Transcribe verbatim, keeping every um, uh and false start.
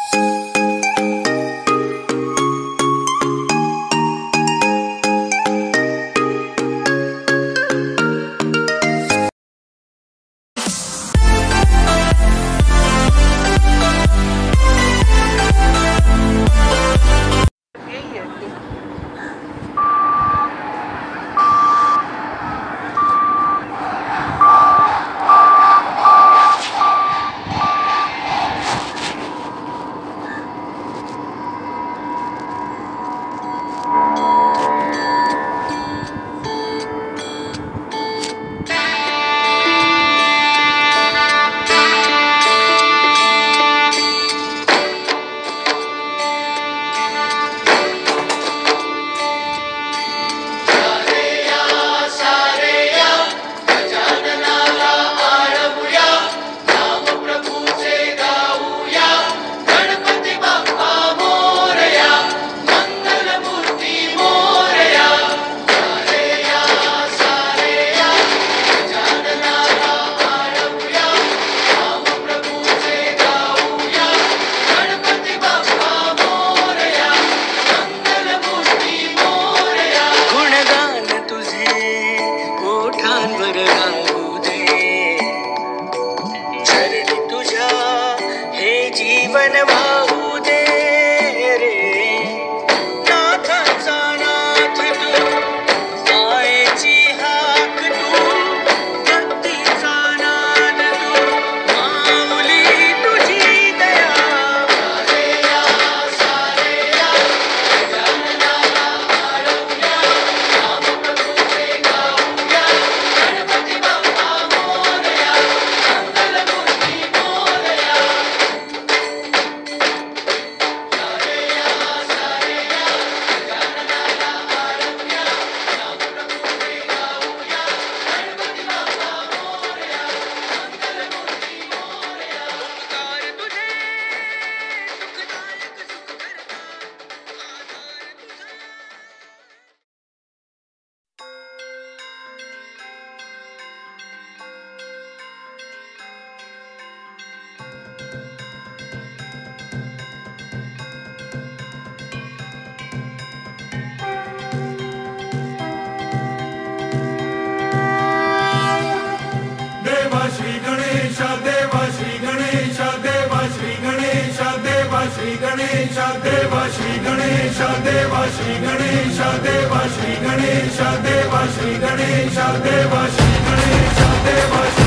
जीवन वाहू दे रे नाथाचा नाथ तू मायेची हाक तू भक्तीचा नाद तू माऊली तुझी दया सारे या सारे या गजाननाला आळवूया नाम प्रभूचे गाऊया गणपती बाप्पा मोरया मंगलमूर्ती मोरया श्री गणेश देवा श्री गणेश देवा श्री गणेश देवा श्री गणेश देवा श्री गणेश देवा श्री गणेश देवा श्री गणेश देवा श्री गणेश देवा श्री गणेश देवा